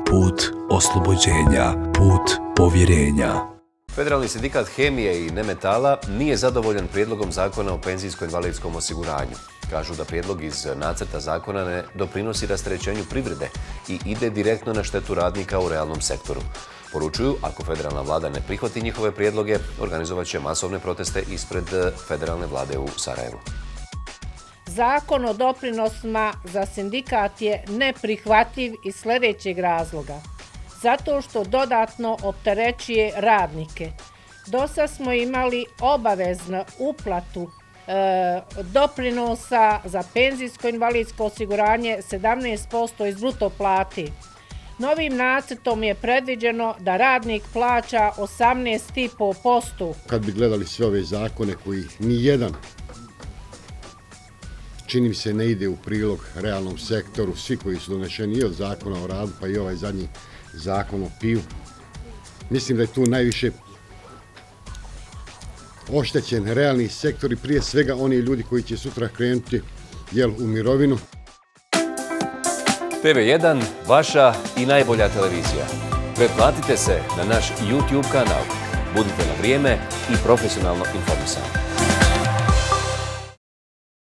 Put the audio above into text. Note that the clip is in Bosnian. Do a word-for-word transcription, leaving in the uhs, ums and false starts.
put oslobođenja, put povjerenja. Federalni sindikat Hemije i Nemetala nije zadovoljan prijedlogom zakona o penzijsko-invalidskom osiguranju. Kažu da prijedlog iz nacrta zakona ne doprinosi rasterećenju privrede i ide direktno na štetu radnika u realnom sektoru. Poručuju, ako federalna vlada ne prihvati njihove prijedloge, organizovat će masovne proteste ispred federalne vlade u Sarajevu. Zakon o doprinosima za sindikat je neprihvatljiv iz sljedećeg razloga. Zato što dodatno opterećuje radnike. Dosad smo imali obaveznu uplatu e, doprinosa za penzijsko-invalidsko osiguranje sedamnaest posto iz bruto plati. Novim nacrtom je predviđeno da radnik plaća osamnaest zarez pet posto. Kad bi gledali sve ove zakone koji ni jedan, čini mi se, ne ide u prilog realnom sektoru, svi koji su donešeni i od zakona o radu pa i ovaj zadnji zakon o piju. Mislim da je tu najviše oštećen realni sektor i prije svega oni ljudi koji će sutra krenuti jel, u mirovinu. T V jedan, vaša i najbolja televizija. Pretplatite se na naš YouTube kanal. Budite na vrijeme i profesionalno informisani.